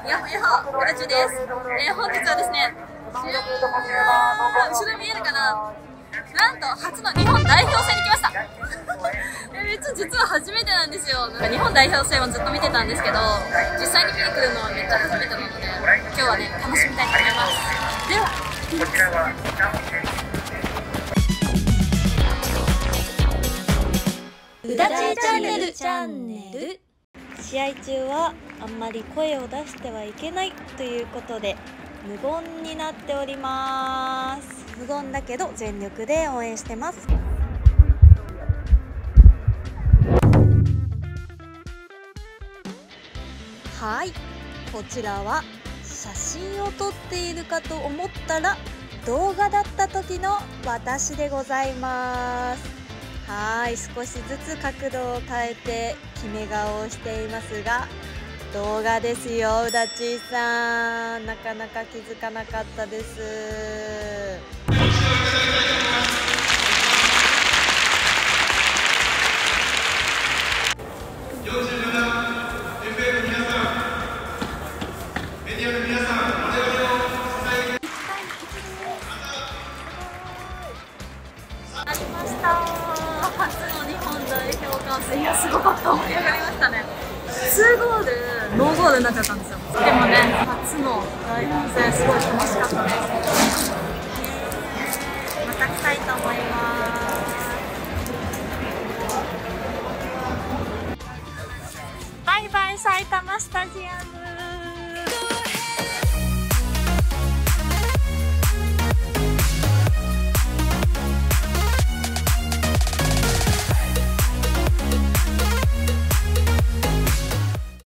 やっほやっほ、うらちです。本日はですね、後ろ見えるかな、なんと初の日本代表戦に来ました。実は初めてなんですよ。日本代表戦はずっと見てたんですけど、実際に見に来るのはめっちゃ初めてなので、今日はね、楽しみたいと思います。では、こちらはうだちチャンネル。試合中はあんまり声を出してはいけないということで無言になっております。無言だけど全力で応援してます。はい、こちらは写真を撮っているかと思ったら動画だった時の私でございます。はい、少しずつ角度を変えて決め顔をしていますが、動画ですよ。うだちーさん、なかなか気づかなかったです。ありました。初の日本代表観戦、いやすごかった。盛り上がりましたね。2ゴール、ノーゴールになっちゃったんですよ。でもね、初の代表戦すごい楽しかったです。また来たいと思います。バイバイ埼玉スタジアム。